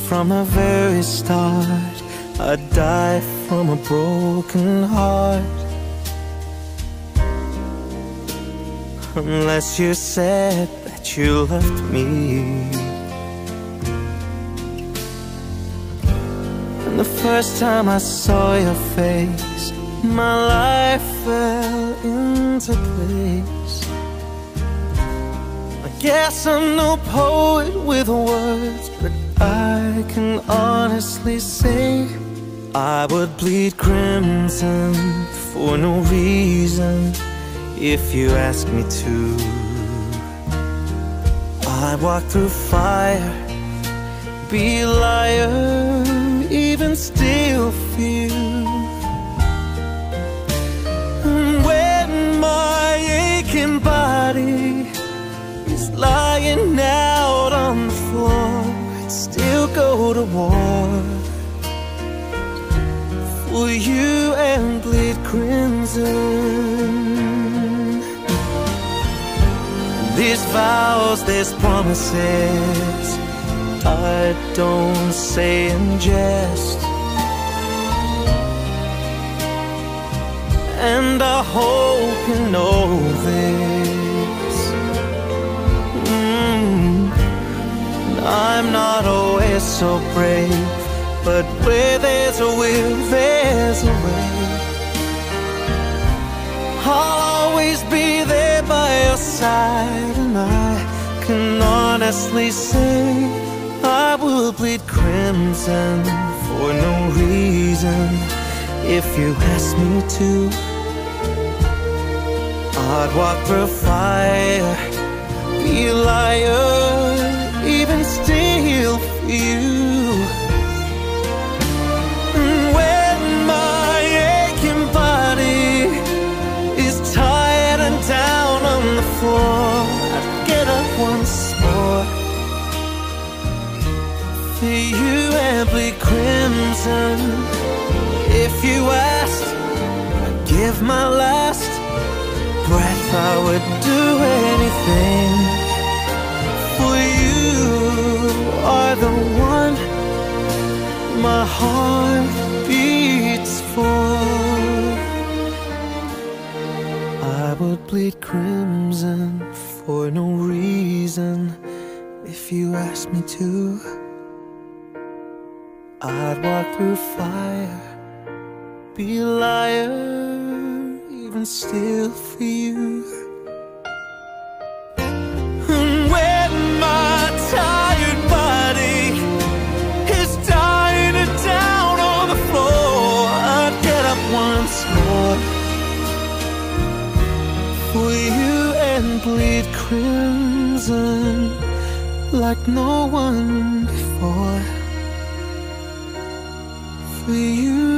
from the very start. I'd die from a broken heart, unless you said that you loved me. And the first time I saw your face, my life fell into place. I guess I'm no poet with words, but I can honestly say I would bleed crimson for no reason if you asked me to. I'd walk through fire, be a liar, even steal for you. And when my aching body is lying out on the floor, I'd still go to war for you and bleed crimson. These vows, these promises, I don't say in jest, and I hope you know this. I'm not always so brave, but where there's a will, there's a way. I'll always be there by your side, and I can honestly say I will bleed crimson for no reason if you ask me to. I'd walk through fire, be a liar, even steal for you. And when my aching body is tired and down on the floor, I'd get up once more for you and bleed crimson. If you asked, I'd give my last breath. I would do anything for you. Are the one my heart beats for. I would bleed crimson for no reason if you asked me to. I'd walk through fire, be a liar, even steal for you. And when my tired body is dying down on the floor, I'd get up once more for you and bleed crimson like no one before. For you